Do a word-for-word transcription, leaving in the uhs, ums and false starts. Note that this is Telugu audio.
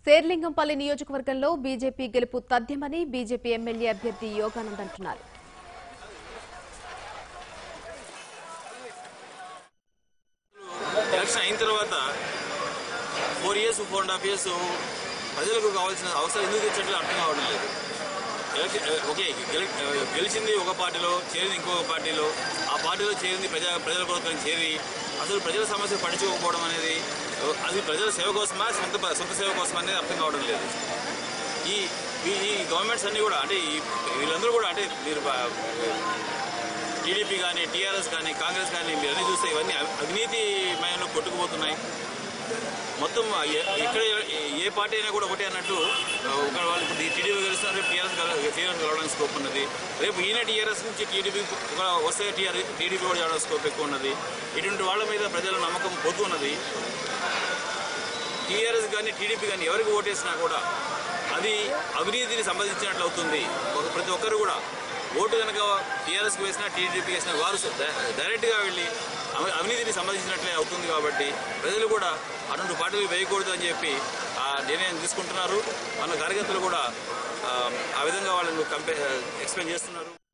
Serilingampally నియోజకవర్గంలో బీజేపీ గెలుపు తథ్యమని బీజేపీ ఎమ్మెల్యే అభ్యర్థి యోగానంద్ అంటున్నారు. ఎలక్షన్ అయిన తర్వాత four years four and half years ప్రజలకు కావాల్సిన అవసరం ఎందుకు తెచ్చట్లేదు అర్థం కావడం లేదు. ఓకే, గెలిచింది ఒక పార్టీలో, చేరింది ఇంకొక పార్టీలో, ఆ పార్టీలో చేరింది ప్రజా ప్రజల కోసం చేరి అసలు ప్రజల సమస్యలు పట్టించుకోకపోవడం అనేది అది ప్రజల సేవ కోసమా సొంత సొంత సేవ కోసమా అనేది అర్థం కావడం లేదు. ఈ ఈ గవర్నమెంట్స్ అన్నీ కూడా అంటే వీళ్ళందరూ కూడా అంటే మీరు టీడీపీ కానీ టీఆర్ఎస్ కానీ కాంగ్రెస్ కానీ మీరు అన్నీ చూస్తే ఇవన్నీ అవినీతిమయంలో కొట్టుకుపోతున్నాయి. మొత్తం ఇక్కడ ఏ పార్టీ అయినా కూడా ఒకటే అన్నట్టు వాళ్ళు ఇప్పుడు టీడీపీ గెలుస్తారు, రేపు టీఆర్ఎస్ టీఆర్ఎస్ గెలవడానికి స్కోప్ ఉన్నది. రేపు ఈయన టీఆర్ఎస్ నుంచి టీడీపీ వస్తే టీఆర్ టీడీపీ కూడా చేయడానికి స్కోప్ ఎక్కువ ఉన్నది. ఇటువంటి వాళ్ళ మీద ప్రజల నమ్మకం పొద్దు ఉన్నది. టీఆర్ఎస్ కానీ టీడీపీ కానీ ఎవరికి ఓటేసినా కూడా అది అవినీతిని సంబంధించినట్లు అవుతుంది. ఒక ప్రతి ఒక్కరు కూడా ఓటు కనుక టీఆర్ఎస్కి వేసినా టీడీపీకి వేసినా వారు డైరెక్ట్గా వెళ్ళి అవినీతిని సంబంధించినట్లే అవుతుంది. కాబట్టి ప్రజలు కూడా అటువంటి పార్టీలు వేయకూడదు అని చెప్పి ఆ నిర్ణయం తీసుకుంటున్నారు. మన కార్యకర్తలు కూడా ఆ విధంగా వాళ్ళని కంపే ఎక్స్ప్లెయిన్ చేస్తున్నారు.